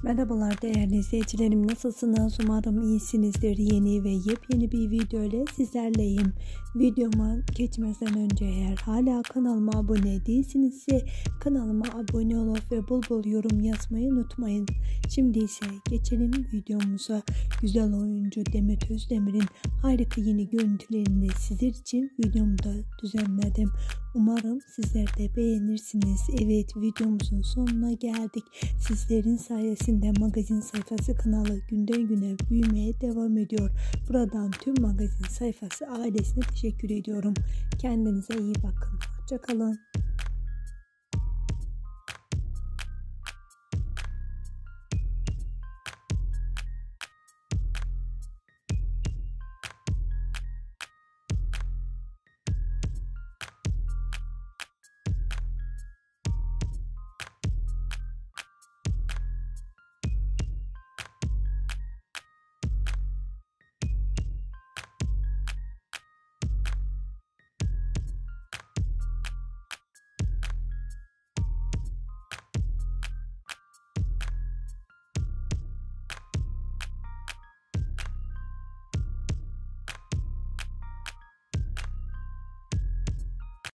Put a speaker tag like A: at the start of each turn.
A: Merhabalar değerli izleyicilerim, nasılsınız? Umarım iyisinizdir. Yeni ve yepyeni bir video ile sizlerleyim. Videoma geçmeden önce eğer hala kanalıma abone değilsinizse kanalıma abone olup ve bol bol yorum yazmayı unutmayın. Şimdi ise geçelim videomuza. Güzel oyuncu Demet Özdemir'in harika yeni görüntülerini sizler için videomda düzenledim. Umarım sizler de beğenirsiniz. Evet, videomuzun sonuna geldik. Sizlerin sayesinde magazin sayfası kanalı günden güne büyümeye devam ediyor. Buradan tüm magazin sayfası ailesine teşekkür ediyorum. Kendinize iyi bakın. Hoşça kalın.